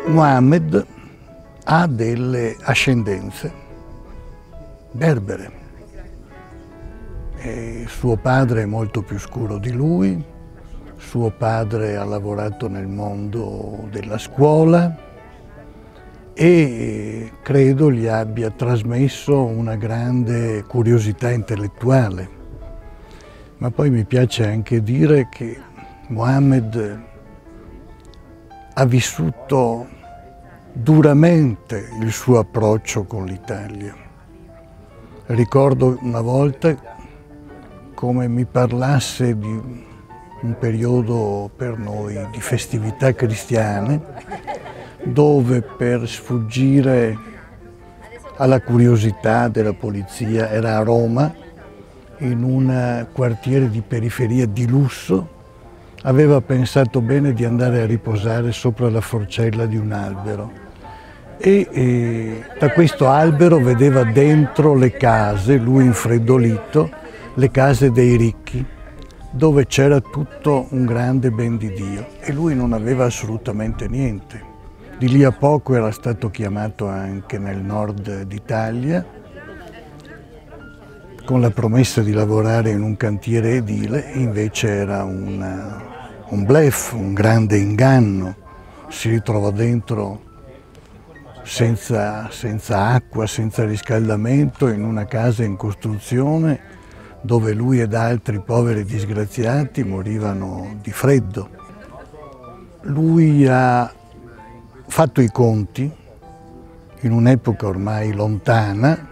Mohammed ha delle ascendenze berbere. Suo padre è molto più scuro di lui, suo padre ha lavorato nel mondo della scuola e credo gli abbia trasmesso una grande curiosità intellettuale. Ma poi mi piace anche dire che Mohammed ha vissuto duramente il suo approccio con l'Italia. Ricordo una volta come mi parlasse di un periodo per noi di festività cristiane, dove per sfuggire alla curiosità della polizia era a Roma, in un quartiere di periferia di lusso, aveva pensato bene di andare a riposare sopra la forcella di un albero e da questo albero vedeva dentro le case, lui infreddolito, le case dei ricchi, dove c'era tutto un grande ben di Dio e lui non aveva assolutamente niente. Di lì a poco era stato chiamato anche nel nord d'Italia con la promessa di lavorare in un cantiere edile, invece era un bluff, un grande inganno. Si ritrovò dentro senza acqua, senza riscaldamento, in una casa in costruzione dove lui ed altri poveri disgraziati morivano di freddo. Lui ha fatto i conti in un'epoca ormai lontana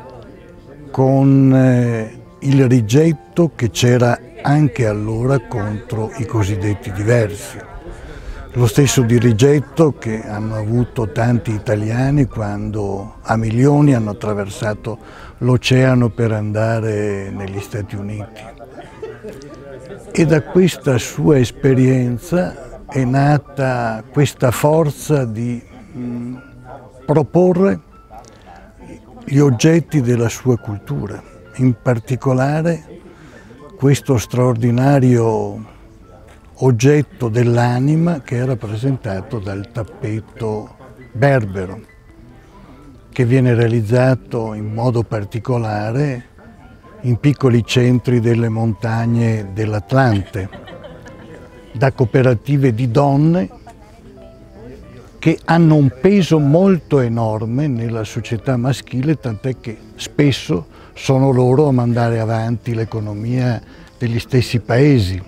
con il rigetto che c'era anche allora contro i cosiddetti diversi. Lo stesso di rigetto che hanno avuto tanti italiani quando a milioni hanno attraversato l'oceano per andare negli Stati Uniti. E da questa sua esperienza è nata questa forza di proporre gli oggetti della sua cultura, in particolare questo straordinario oggetto dell'anima che è rappresentato dal tappeto berbero, che viene realizzato in modo particolare in piccoli centri delle montagne dell'Atlante, da cooperative di donne che hanno un peso molto enorme nella società maschile, tant'è che spesso sono loro a mandare avanti l'economia degli stessi paesi.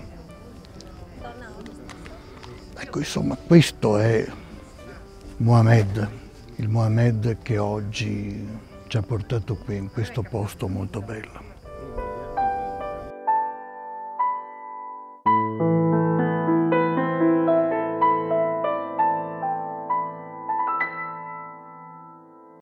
Ecco, insomma, questo è Mohammed, il Mohammed che oggi ci ha portato qui in questo posto molto bello.